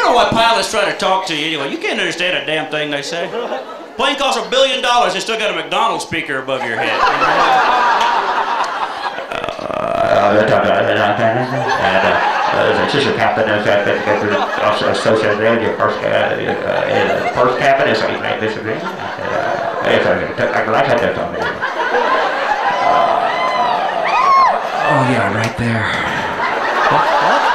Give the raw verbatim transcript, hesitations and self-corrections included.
know why pilots try to talk to you anyway. You can't understand a damn thing they say. Plane costs a billion dollars, they still got a McDonald's speaker above your head. The sister captain is that also associated with your first uh, first captain is like this again. I like that on there. Oh yeah, right there.